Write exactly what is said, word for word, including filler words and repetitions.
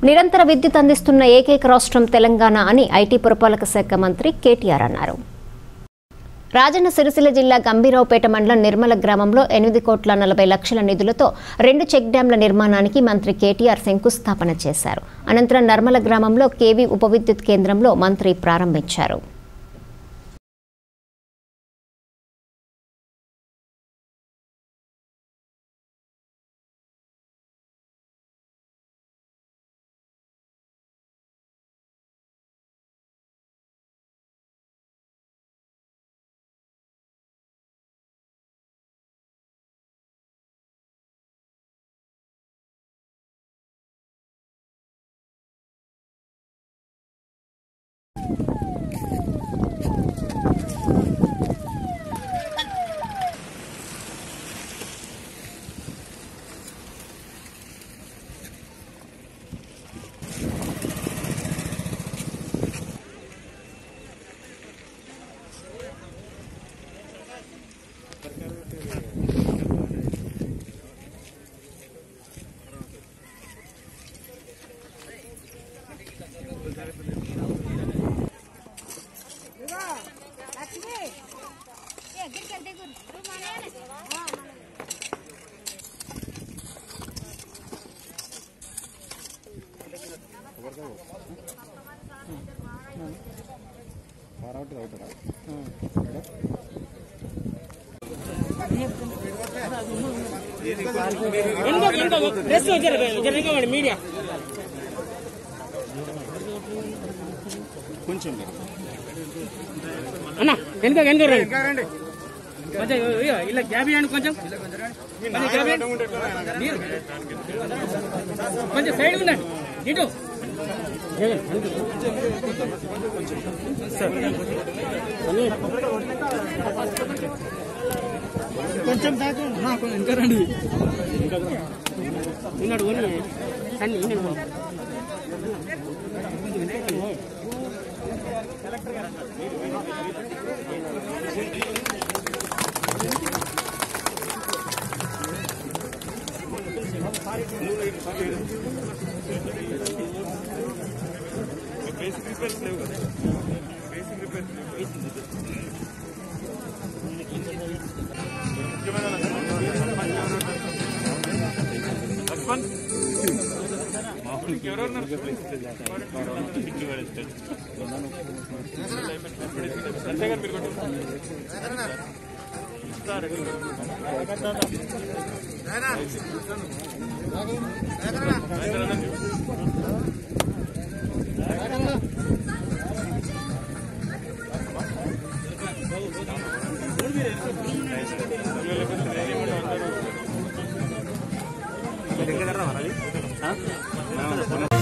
నిరంతర విద్యుత్ అందిస్తున్న ఏకైక రాష్ట్రం తెలంగాణ అని ఐటీ పురపాలక శాఖ మంత్రి కేటీఆర్ అన్నారు. రాజన్న సిరిసిల్ల జిల్లా గంభీరావుపేట మండలం నిర్మల గ్రామంలో ఎనిమిది కోట్ల నలభై లక్షల నిధులతో రెండు చెక్ డ్యాంల నిర్మాణానికి మంత్రి కేటీఆర్ శంకుస్థాపన చేశారు. అనంతరం నిర్మల గ్రామంలో కేవీ ఉప విద్యుత్ కేంద్రంలో మంత్రి ప్రారంభించారు. మీడియా కొంచెం అన్న వెనుక వెనుక రండి కొంచెం ఇలా గ్యాప్ ఇవ్వండి కొంచెం కొంచెం సైడ్ ఉందండి ఇటు కొంచెం ఇంకా రండి ఉన్నాడు సన్ని బేసిక్ రిపేర్స్ లేవు కదా బేసిక్ రిపేర్స్ లక్ష్మణ్ ఎవరెవరు అంతేగా మీరు కొట్టు